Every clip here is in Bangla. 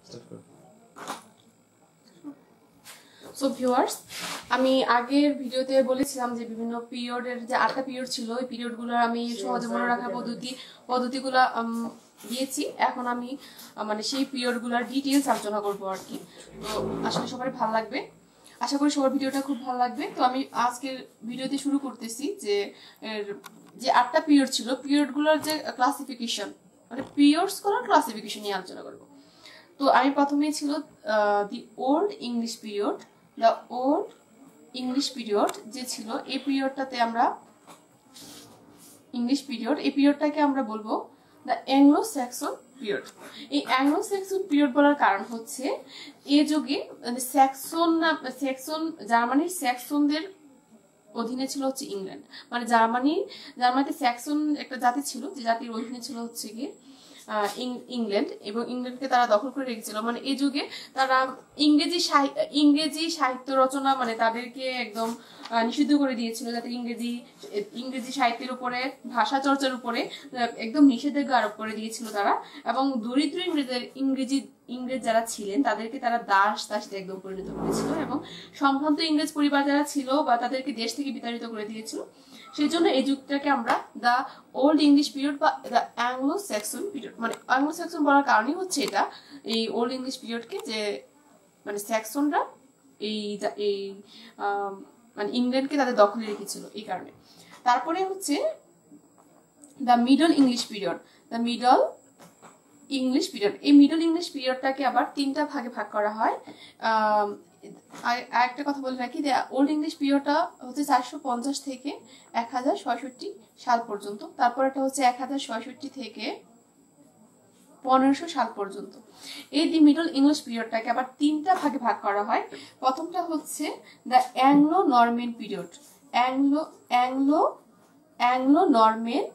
সো ভিউয়ার্স, আমি আগের ভিডিওতে বলেছিলাম যে বিভিন্ন পিরিয়ডের যে 8টা পিরিয়ড ছিল ওই পিরিয়ডগুলো আমি সহজে মনে রাখার পদ্ধতিগুলো দিয়েছি। এখন আমি মানে সেই পিরিয়ডগুলোর ডিটেইলস আলোচনা করব আর কি। তো আসলে সবার ভালো লাগবে, আশা করি সবার ভিডিওটা খুব ভালো লাগবে। তো আমি আজকের ভিডিওতে শুরু করতেছি যে 8টা পিরিয়ড ছিল, পিরিয়ডগুলোর যে ক্লাসিফিকেশন, মানে পিরিয়ডসগুলোর ক্লাসিফিকেশন নিয়ে আলোচনা করব। তো আমি প্রথমেই ছিল the old English period. The old English period যে ছিল এই পিরিয়ডটাতে আমরা ইংলিশ পিরিয়ড, এই পিরিয়ডটাকে আমরা বলবো দ্য অ্যাংলো স্যাক্সন পিরিয়ড। এই অ্যাংলো স্যাক্সন পিরিয়ড বলার কারণ হচ্ছে এই যুগে স্যাক্সন জার্মানির স্যাক্সনদের অধীনে ছিল হচ্ছে ইংল্যান্ড। মানে জার্মানিতে স্যাক্সন একটা জাতি ছিল, যে জাতির অধীনে ছিল হচ্ছে গিয়ে ইংল্যান্ড, এবং ইংল্যান্ডকে তারা দখল করে রেখেছিল। মানে এই যুগে তারা ইংরেজি সাহিত্য রচনা মানে তাদেরকে একদম নিষিদ্ধ করে দিয়েছিল, যাতে ইংরেজি সাহিত্যের উপরে, ভাষা চর্চার উপরে একদম নিষেধাজ্ঞা আরোপ করে দিয়েছিল তারা। এবং দরিদ্র ইংরেজ যারা ছিলেন তাদেরকে তারা দাসীতে একদম পরিণত করেছিল, এবং সম্ভ্রান্ত ইংরেজ পরিবার যারা ছিল বা তাদেরকে দেশ থেকে বিতাড়িত করে দিয়েছিল। সেই জন্য এই যুগটাকে আমরা দ্য ওল্ড ইংলিশ পিরিয়ড বা দ্য অ্যাংলো স্যাক্সন পিরিয়ড, মানে অ্যাংলো স্যাক্সন বলার কারণই হচ্ছে এটা, এই ওল্ড ইংলিশ পিরিয়ডকে, যে মানে স্যাক্সনরা এই মানে ইংল্যান্ডকে তাদের দখলে রেখেছিল এই কারণে। তারপরে হচ্ছে the middle English period. The middle English period, এই মিডল ইংলিশ পিরিয়ডটাকে আবার 3টা ভাগে ভাগ করা হয়। আরেকটা কথা বলে রাখি, ওল্ড ইংলিশ পিরিয়ডটা হচ্ছে 450 থেকে 1066 সাল পর্যন্ত। তারপর এটা হচ্ছে 1066 থেকে 1500 সাল পর্যন্ত। এই দি মিডল ইংলিশ পিরিয়ডটাকে আবার 3টা ভাগে ভাগ করা হয়। প্রথমটা হচ্ছে the Anglo Norman period. Anglo Norman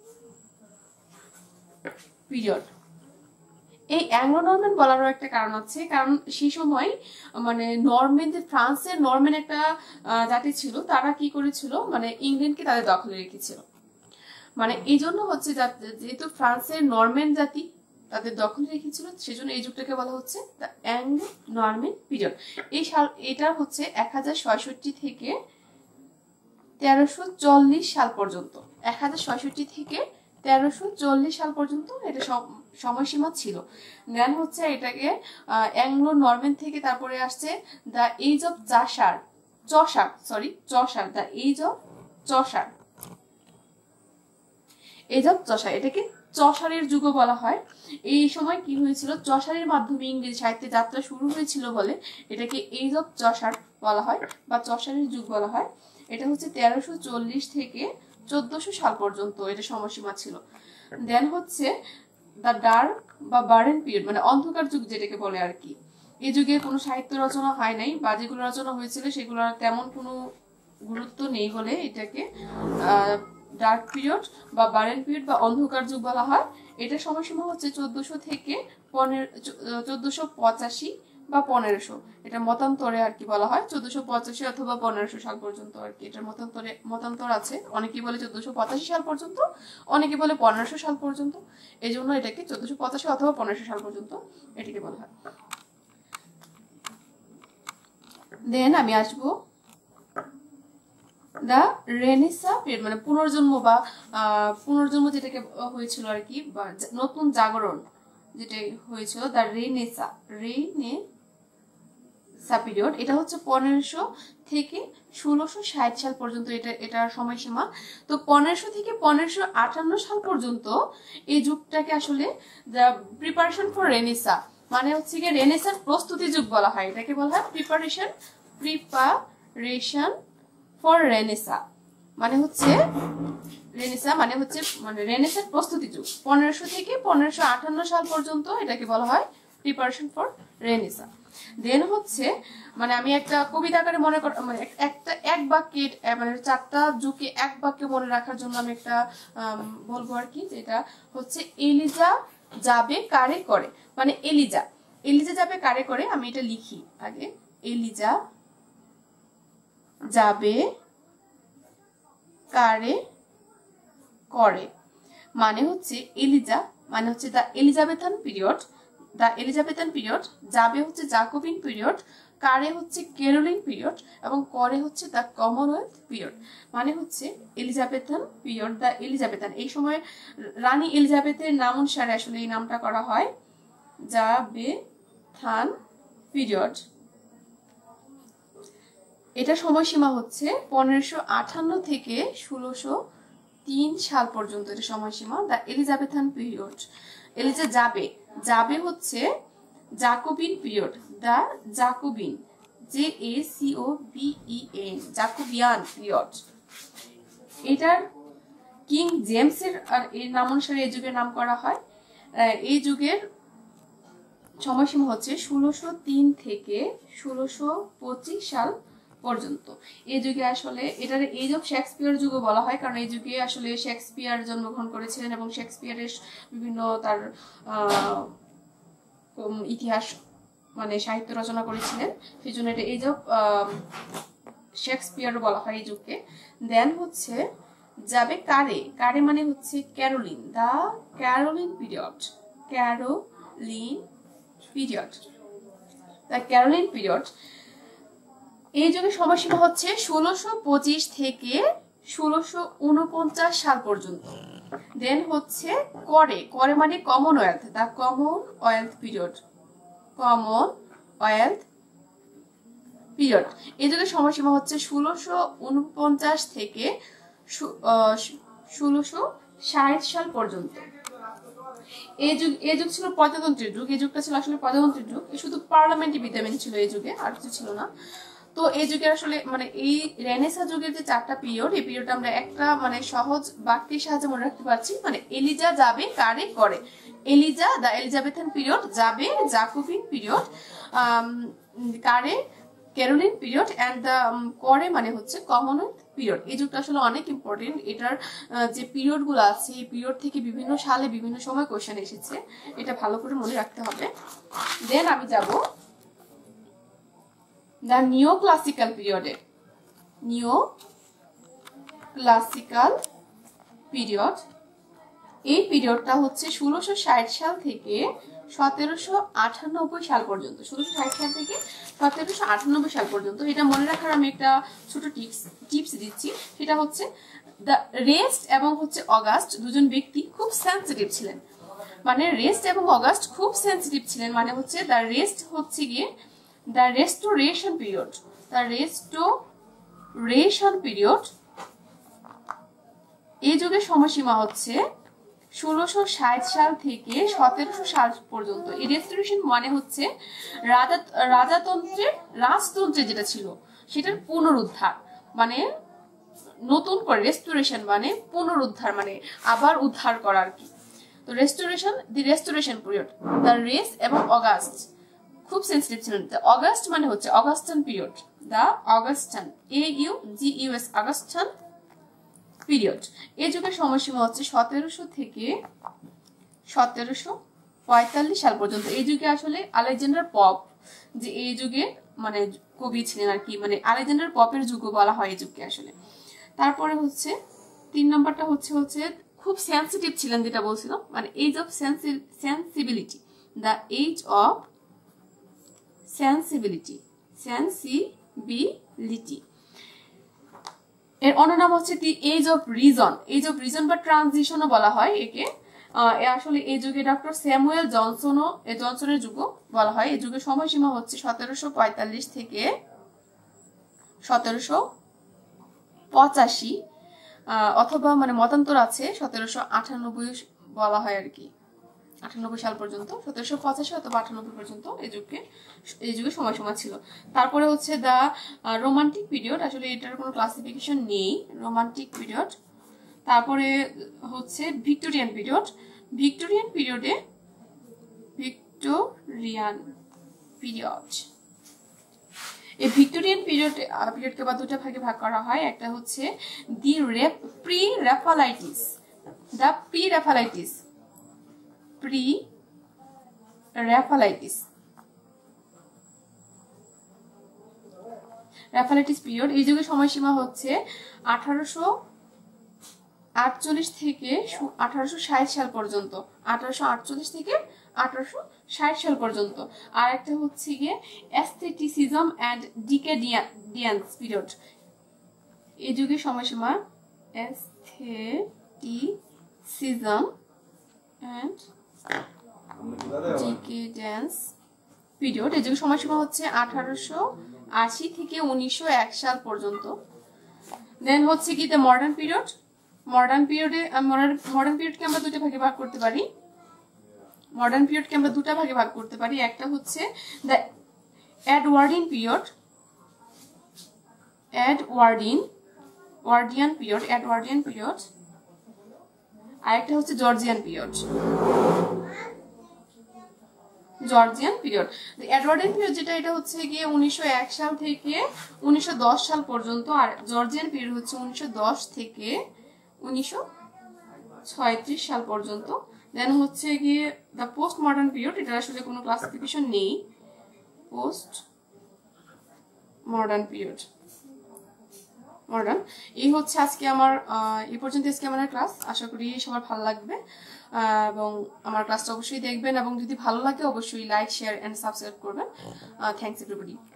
period. এই অ্যাংলো নরম্যান বলারও একটা কারণ আছে, কারণ সেই সময় মানে ফ্রান্সের নরম্যান একটা জাতি ছিল, তারা কি করেছিল, মানে ইংল্যান্ডকে তাদের দখলে রেখেছিল। মানে এই জন্য হচ্ছে যেহেতু ফ্রান্সের নরম্যান জাতি তাদের দখলে রেখেছিল, সেজন্য এই যুগটাকে বলা হচ্ছে দ্য অ্যাংলো নরম্যান পিরিয়ড। এটা হচ্ছে 1066 থেকে 1340 সাল পর্যন্ত। 1066 থেকে 1340 সাল পর্যন্ত এটা সময়সীমা ছিল। দেন হচ্ছে এটাকে অ্যাংলো নরম্যান থেকে তারপরে আসছে the age of Chaucer, the age of Chaucer, এটাকে চসারের যুগও বলা হয়। এই সময় কি হয়েছিল, চসারের মাধ্যমে ইংরেজি সাহিত্যে যাত্রা শুরু হয়েছিল বলে এটাকে এজ অফ চসার বলা হয় বা চসারের যুগ বলা হয়। এটা হচ্ছে 1340 থেকে 1400 সাল পর্যন্ত এটা সময়সীমা ছিল। দেন হচ্ছে দ্য ডার্ক বা বারেন পিরিয়ড, মানে অন্ধকার যুগ যেটাকে বলে আর কি। এই যুগে কোনো সাহিত্য রচনা হয় নাই, বা যেগুলো রচনা হয়েছিল সেগুলোর তেমন কোনো গুরুত্ব নেই বলে এটাকে ডার্ক পিরিয়ড বা বারেন পিরিয়ড বা অন্ধকার যুগ বলা হয়। এটার সময়সীমা হচ্ছে 1400 থেকে 1485 বা 1500, এটা মতান্তরে আর কি বলা হয়, 1485 অথবা 1500 সাল পর্যন্ত আর কি। এটার মতান্তর আছে, অনেকে বলে 1485 সাল পর্যন্ত, অনেকে বলে 1500 সাল পর্যন্ত। এই জন্য এটাকে 1485 অথবা 1500 সাল পর্যন্ত এটাকে বলা হয়। দেন আমি আসবো দ্য রেনেসাঁ পিরিয়ড, মানে পুনর্জন্ম যেটাকে হয়েছিল আর কি, বা নতুন জাগরণ যেটা হয়েছিল, দ্য রেনেসাঁ পিরিয়ড। এটা হচ্ছে 1500 থেকে 1660 সাল পর্যন্ত এটার সময়সীমা। তো 1500 থেকে 1558 সাল পর্যন্ত এই যুগটাকে আসলে দ্য প্রিপারেশন ফর রেনেসাঁ, মানে হচ্ছে গিয়ে রেনেসাঁর প্রস্তুতি যুগ বলা হয়। এটাকে বলা হয় প্রিপারেশন ফর রেনেসাঁ, মানে হচ্ছে রেনেসাঁর প্রস্তুতি যুগ। 1500 থেকে 1558 সাল পর্যন্ত এটাকে বলা হয় প্রিপারেশন ফর রেনেসাঁ। দেন হচ্ছে মানে আমি একটা কবিতা আকারে মনে কর, মানে একটা এক বাক্যে, মানে 4টা যুগকে এক বাক্যে মনে রাখার জন্য আমি একটা বলবো আর কি, যেটা হচ্ছে এলিজা যাবে কারে করে। মানে এলিজা যাবে কারে করে, আমি এটা লিখি আগে, এলিজা যাবে কারে করে, মানে হচ্ছে এলিজা, মানে হচ্ছে the Elizabethan period. The Elizabethan period, যাবে হচ্ছে জাকোবিন পিরিয়ড, কারে হচ্ছে ক্যারোলিন পিরিয়ড এবং করে হচ্ছে দ্য কমনওয়েলথ পিরিয়ড। মানে হচ্ছে এলিজাবেথান পিরিয়ড, দ্য এলিজাবেথান, এই সময় রানী এলিজাবেথের নাম অনুসারে আসলে এই নামটা করা হয় জাবেথান পিরিয়ড। এটা সময়সীমা হচ্ছে 1558 থেকে 1603 সাল পর্যন্ত এটা সময়সীমা, দ্য এলিজাবেথান পিরিয়ড। এলিজা যাবে হচ্ছে Jacobean period, the Jacobean, JACOBEN, Jacobean period. এটার কিং জেমসের এর নাম অনুসারে এই যুগের নাম করা হয়। এই যুগের সময়সীমা হচ্ছে 1603 থেকে 1625 সাল পর্যন্ত। এই যুগে আসলে এটার এজ অফ শেক্সপিয়ার যুগও বলা হয়, কারণ এই যুগে আসলে শেক্সপিয়ার জন্মগ্রহণ করেছিলেন এবং শেক্সপিয়ারের বিভিন্ন তার ইতিহাস মানে সাহিত্য রচনা করেছিলেন, সেই জন্য এটা এজ অফ শেক্সপিয়ার বলা হয় এই যুগকে। দেন হচ্ছে যাবে কারে মানে হচ্ছে Caroline, the Caroline period, Caroline period, the Caroline period. এই যুগের সময়সীমা হচ্ছে 1625 থেকে 1649 সাল পর্যন্ত। দেন হচ্ছে করে মানে Commonwealth, the Commonwealth period, Commonwealth period. এই যুগের সময়সীমা হচ্ছে 1649 থেকে 1660 সাল পর্যন্ত। এই যুগ ছিল প্রজাতন্ত্রের যুগ, এই যুগটা ছিল আসলে প্রজাতন্ত্রের যুগ, শুধু পার্লামেন্টই বিদ্যমান ছিল এই যুগে, আর কিছু ছিল না। তো এই যুগে আসলে মানে এই রেনেসা যুগের যে 4টা পিরিয়ড, এই পিরিয়ডটা আমরা একটা মানে সহজ বাক্যের সাহায্যে মনে রাখতে পারছি। মানে এলিজা যাবে কারে করে, এলিজা দ্য এলিজাবেথান পিরিয়ড, যাবে জাকোবিন পিরিয়ড, কারে ক্যারোলিন পিরিয়ড এন্ড দ্য করে মানে হচ্ছে কমনওয়েলথ পিরিয়ড। এই যুগটা আসলে অনেক ইম্পর্টেন্ট। এটার যে পিরিয়ড গুলো আছে এই পিরিয়ড থেকে বিভিন্ন সালে বিভিন্ন সময় কোশ্চেন এসেছে, এটা ভালো করে মনে রাখতে হবে। দেন আমি যাব দ্য নিও ক্লাসিক্যাল পিরিয়ডে। নিও ক্লাসিক্যাল পিরিয়ড, এই পিরিয়ডটা হচ্ছে 1660 সাল থেকে 1798 সাল পর্যন্ত, 1660 সাল থেকে 1798 সাল পর্যন্ত। এটা মনে রাখার আমি একটা ছোট টিপস দিচ্ছি, সেটা হচ্ছে দ্য রেস্ট এবং হচ্ছে অগাস্ট দুজন ব্যক্তি খুব সেন্সিটিভ ছিলেন। মানে রেস্ট এবং অগাস্ট খুব সেন্সিটিভ ছিলেন, মানে হচ্ছে দ্য রেস্ট হচ্ছে গিয়ে the Restoration period, the Restoration period. এই যুগের সময়সীমা হচ্ছে 1660 সাল থেকে 1700 সাল পর্যন্ত। এই রেস্টোরেশন মানে হচ্ছে রাজতন্ত্রের যেটা ছিল সেটার পুনরুদ্ধার, মানে নতুন করে রেস্টোরেশন মানে পুনরুদ্ধার, মানে আবার উদ্ধার করা আর কি। তো the Restoration period, the rest এবং অগাস্ট খুব সেন্সিটিভ ছিলেন। অগাস্ট মানে হচ্ছে Augustan period, the Augustan, AUGUS, Augustan period. এই যুগের সময়সীমা হচ্ছে 1700 থেকে 1745 সাল পর্যন্ত। এই যুগে আসলে আলেকজান্ডার পপ যে এই যুগে মানে কবি ছিলেন আর কি, মানে আলেকজান্ডার পপের যুগও বলা হয় এই যুগকে আসলে। তারপরে হচ্ছে 3 নম্বরটা হচ্ছে খুব সেন্সিটিভ ছিলেন যেটা বলছিলাম, মানে age of sensibility, the age of sensibility. এর অন্য নাম হচ্ছে দি এজ অফ রিজন বা ট্রানজিশনও বলা হয় একে। আসলে এই যুগে ডক্টর স্যামুয়েল জনসনের যুগও বলা হয়। এই যুগের সময়সীমা হচ্ছে 1745 থেকে 1785, অথবা মানে মতান্তর আছে 1798 বলা হয় আর কি, 98 সাল পর্যন্ত, 1785 অথবা 98 পর্যন্ত এই যুগে সময়সীমা ছিল। তারপরে হচ্ছে দ্য রোমান্টিক পিরিয়ড, আসলে এটার কোনো ক্লাসিফিকেশন নেই, রোমান্টিক পিরিয়ড। তারপরে হচ্ছে ভিক্টোরিয়ান পিরিয়ড। এই ভিক্টোরিয়ান পিরিয়ডকে আবার দুটো ভাগে ভাগ করা হয়। একটা হচ্ছে দি প্রি-র্যাফালাইটিস, র্যাফালাইটিস পিরিয়ড। এই যুগের সময়সীমা হচ্ছে 1848 থেকে 1860 সাল পর্যন্ত, 1848 থেকে 1860 সাল পর্যন্ত। আর একটা হচ্ছে গিয়ে অ্যাস্থেটিসিজম অ্যান্ড ডিকেডিয়ান্স পিরিয়ড। এই যুগের সময়সীমা অ্যাস্থেটিসিজম অ্যান্ড ডিকেডেন্স পিরিয়ড। এই যুগের সময়সীমা হচ্ছে 1880 থেকে 1901 সাল পর্যন্ত। দেন হচ্ছে কি দ্য মডার্ন পিরিয়ড। মডার্ন পিরিয়ডকে আমরা দুটো ভাগে ভাগ করতে পারি। একটা হচ্ছে দ্য এডওয়ার্ডিয়ান পিরিয়ড, আর একটা হচ্ছে জর্জিয়ান পিরিয়ড। এডওয়ার্ডিয়ান পিরিয়ড যেটা, এটা হচ্ছে গিয়ে 1901 সাল থেকে 1910 সাল পর্যন্ত। আর জর্জিয়ান পিরিয়ড হচ্ছে 1910 থেকে 1936 সাল পর্যন্ত। দেন হচ্ছে গিয়ে দ্য পোস্ট মডার্ন পিরিয়ড, এটা আসলে কোনো ক্লাসিফিকেশন নেই। পোস্ট মডার্ন পিরিয়ড, এই হচ্ছে আজকে আমার এই পর্যন্ত আজকে আমার ক্লাস। আশা করি সবার ভালো লাগবে এবং আমার ক্লাসটা অবশ্যই দেখবেন, এবং যদি ভালো লাগে অবশ্যই লাইক, শেয়ার এন্ড সাবস্ক্রাইব করবেন। Thanks everybody.